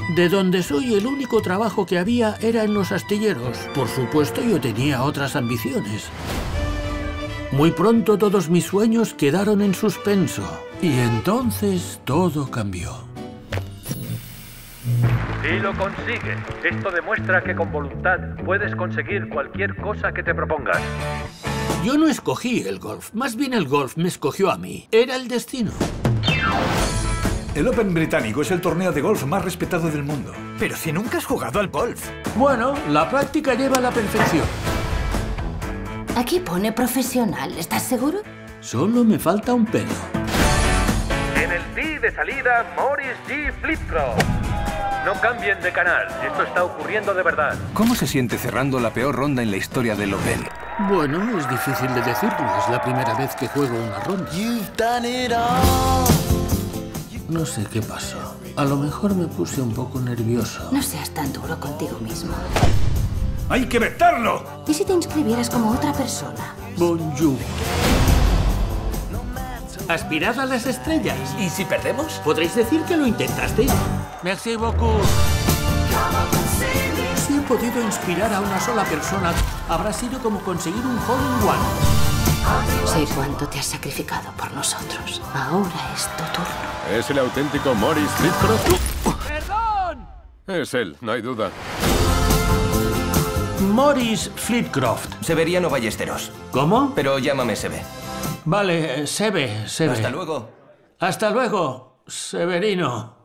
De donde soy, el único trabajo que había era en los astilleros. Por supuesto, yo tenía otras ambiciones. Muy pronto todos mis sueños quedaron en suspenso. Y entonces todo cambió. Y lo consigue. Esto demuestra que con voluntad puedes conseguir cualquier cosa que te propongas. Yo no escogí el golf. Más bien el golf me escogió a mí. Era el destino. El Open británico es el torneo de golf más respetado del mundo. Pero si nunca has jugado al golf. Bueno, la práctica lleva a la perfección. Aquí pone profesional, ¿estás seguro? Solo me falta un pelo. En el tee de salida, Maurice G. Flipcroft. No cambien de canal. Esto está ocurriendo de verdad. ¿Cómo se siente cerrando la peor ronda en la historia del Open? Bueno, es difícil de decirlo. Es la primera vez que juego una ronda. No sé qué pasó. A lo mejor me puse un poco nervioso. No seas tan duro contigo mismo. ¡Hay que vetarlo! ¿Y si te inscribieras como otra persona? Bonjour. Aspirad a las estrellas. ¿Y si perdemos? ¿Podréis decir que lo intentasteis? Merci beaucoup. Si he podido inspirar a una sola persona, habrá sido como conseguir un hole-in-one. Sé cuánto te has sacrificado por nosotros. Ahora es tu turno. ¿Es el auténtico Maurice Flipcroft? ¡Perdón! Es él, no hay duda. Maurice Flipcroft. Severiano Ballesteros. ¿Cómo? Pero llámame Sebe. Vale, Sebe. Hasta luego. Hasta luego, Severino.